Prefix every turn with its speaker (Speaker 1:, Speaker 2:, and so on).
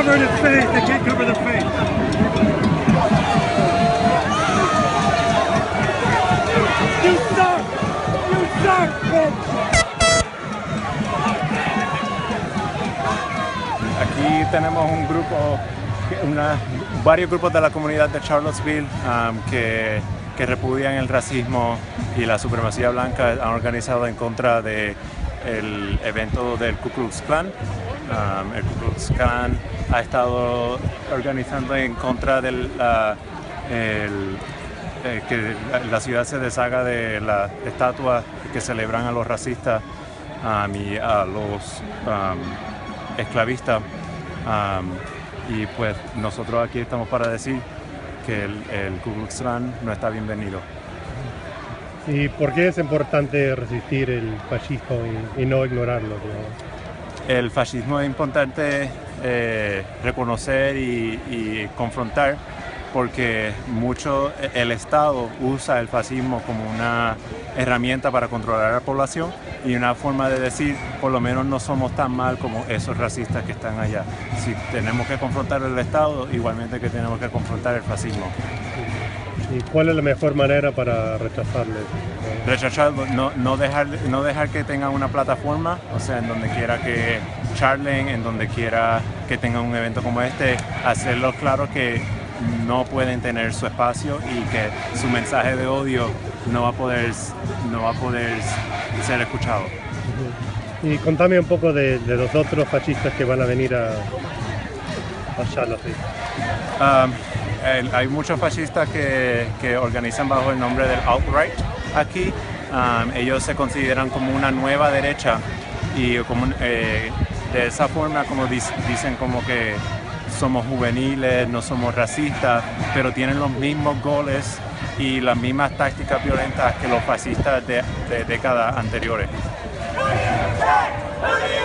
Speaker 1: covering his face. They can't cover their face. You suck! You suck, bitch!
Speaker 2: Aquí tenemos un grupo, varios grupos de la comunidad de Charlottesville que repudian el racismo y la supremacía blanca. Han organizado en contra del evento del Ku Klux Klan. El Ku Klux Klan ha estado organizando en contra de que la ciudad se deshaga de las estatuas que celebran a los racistas y a los esclavistas. Y pues nosotros aquí estamos para decir que el Ku Klux Klan no está bienvenido.
Speaker 3: ¿Y por qué es importante resistir el fascismo y no ignorarlo?
Speaker 2: El fascismo es importante reconocer y confrontar, porque el Estado usa el fascismo como una herramienta para controlar a la población y una forma de decir, por lo menos no somos tan mal como esos racistas que están allá. Si tenemos que confrontar el Estado, igualmente que tenemos que confrontar el fascismo.
Speaker 3: ¿Y cuál es la mejor manera para rechazarlo?
Speaker 2: Rechazarlo, no dejar que tengan una plataforma, o sea, en donde quiera que charlen, en donde quiera que tengan un evento como este, hacerlo claro que no pueden tener su espacio y que su mensaje de odio no va a poder ser escuchado.
Speaker 3: Y contame un poco de los otros fascistas que van a venir a Charlottesville.
Speaker 2: Hay muchos fascistas que organizan bajo el nombre del alt-right aquí. Ellos se consideran como una nueva derecha y de esa forma como dicen como que somos juveniles, no somos racistas, pero tienen los mismos goles y las mismas tácticas violentas que los fascistas de décadas anteriores.